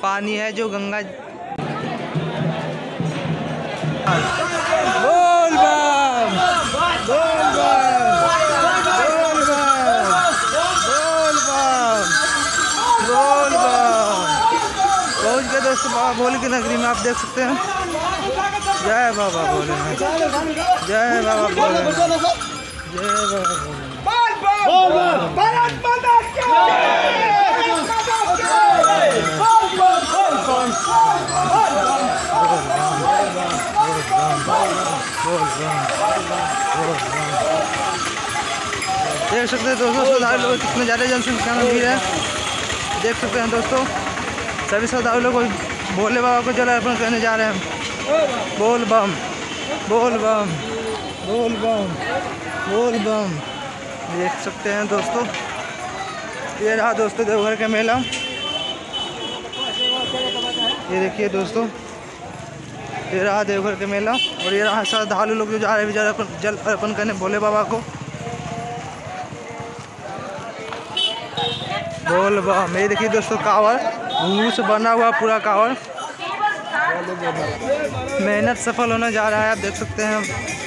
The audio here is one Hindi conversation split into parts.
पानी है जो गंगा। बोल बम बोल बम बोल बम बोल बम बोल बम। पहुँच गए दोस्तों बाबा भोले की नगरी में। आप देख सकते हैं। जय बाबा भोलेनाथ, जय बाबा भोलेनाथ, जय बाबा देख सकते हैं दोस्तों श्रद्धालु लोग कितने ज़्यादा जनसंख्या में भीड़ है। देख सकते हैं दोस्तों सभी श्रद्धालु लोग भोले बाबा को जल अर्पण करने जा रहे हैं। बोल बम बोल बम बोल बम बोल बम। देख सकते हैं दोस्तों ये रहा दोस्तों देवघर का मेला। ये देखिए दोस्तों ये रहा देवघर का मेला और ये रहा श्रद्धालु लोग जो जा रहे हैं जल अर्पण करने भोले बाबा को। बोल बम। ये देखिए दोस्तों कांवड़ घूस बना हुआ पूरा कांवड़। मेहनत सफल होने जा रहा है। आप देख सकते हैं।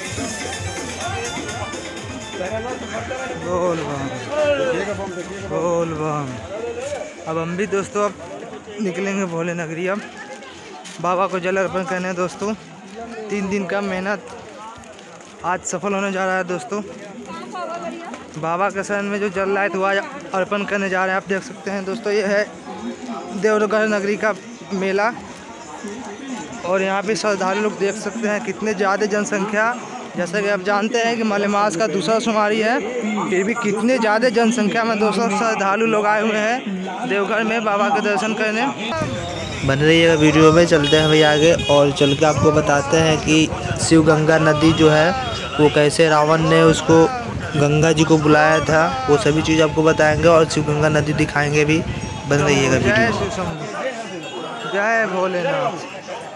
बोल बम बोल बम। अब हम भी दोस्तों अब निकलेंगे भोले नगरी। अब बाबा को जल अर्पण करने दोस्तों। 3 दिन का मेहनत आज सफल होने जा रहा है दोस्तों। बाबा के शरण में जो जल लाए थे वह अर्पण करने जा रहे हैं। आप देख सकते हैं दोस्तों ये है देवघर नगरी का मेला और यहाँ पे श्रद्धालु लोग देख सकते हैं कितने ज़्यादा जनसंख्या। जैसा कि आप जानते हैं कि मलेमास का दूसरा सोमवारी है, फिर भी कितने ज़्यादा जनसंख्या में दोस्तों श्रद्धालु लोग आए हुए हैं देवघर में बाबा के दर्शन करने। बन रहिएगा वीडियो में। चलते हैं भाई आगे और चल के आपको बताते हैं कि शिव गंगा नदी जो है वो कैसे रावण ने उसको गंगा जी को बुलाया था। वो सभी चीज़ आपको बताएंगे और शिव गंगा नदी दिखाएंगे भी। बन रहिएगा वीडियो। जय भोलेनाथ।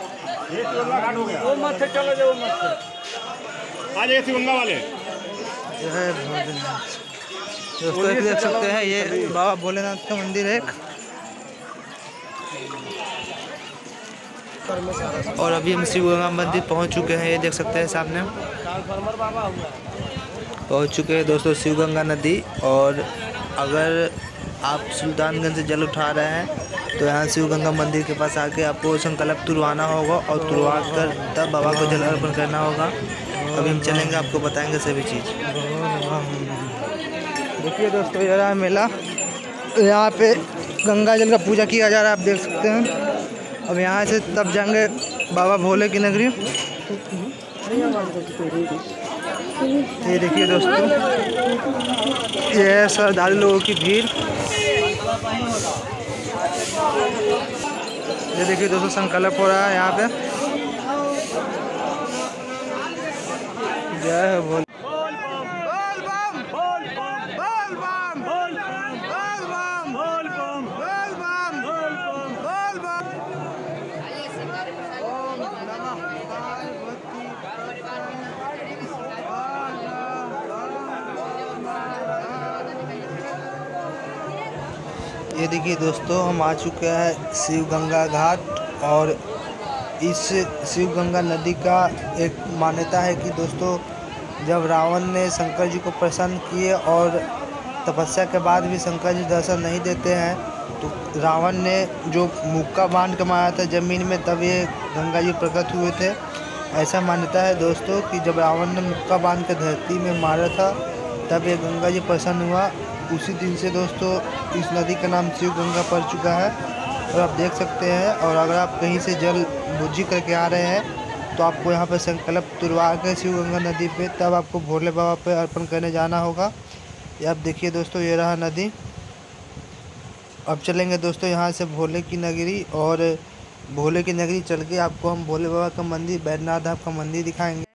शिव गंगा वाले जय भोलेनाथ। दोस्तों ये देख सकते हैं ये बाबा भोलेनाथ का मंदिर है और अभी हम शिव गंगा मंदिर पहुंच चुके हैं। ये देख सकते हैं सामने पहुंच चुके हैं दोस्तों शिव गंगा नदी। और अगर आप सुल्तानगंज से जल उठा रहे हैं तो यहाँ शिव गंगा मंदिर के पास आके आपको संकल्प तुरवाना होगा और तुरवा कर तब बाबा को जल अर्पण करना होगा। अभी हम चलेंगे आपको बताएंगे सभी चीज़। देखिए दोस्तों ये रहा मेला। यहाँ पे गंगा जल का पूजा किया जा रहा है। आप देख सकते हैं। अब यहाँ से तब जाएंगे बाबा भोले की नगरी। ये देखिए दोस्तों ये है श्रद्धालु लोगों की भीड़। ये देखिए दोस्तों संकल्प हो रहा है यहाँ पे। जय भोले। ये देखिए दोस्तों हम आ चुके हैं शिव गंगा घाट। और इस शिव गंगा नदी का एक मान्यता है कि दोस्तों जब रावण ने शंकर जी को प्रसन्न किए और तपस्या के बाद भी शंकर जी दर्शन नहीं देते हैं तो रावण ने जो मुक्का बांध के मारा था ज़मीन में तब ये गंगा जी प्रकट हुए थे। ऐसा मान्यता है दोस्तों कि जब रावण ने मुक्का बांध के धरती में मारा था तब ये गंगा जी प्रसन्न हुआ। उसी दिन से दोस्तों इस नदी का नाम शिव गंगा पड़ चुका है और आप देख सकते हैं। और अगर आप कहीं से जल बुझी करके आ रहे हैं तो आपको यहाँ पर संकल्प तुरवा के शिव गंगा नदी पे तब आपको भोले बाबा पे अर्पण करने जाना होगा। ये आप देखिए दोस्तों ये रहा नदी। अब चलेंगे दोस्तों यहाँ से भोले की नगरी और भोले की नगरी चल के आपको हम भोले बाबा का मंदिर बैद्यनाथ धाम का मंदिर दिखाएंगे।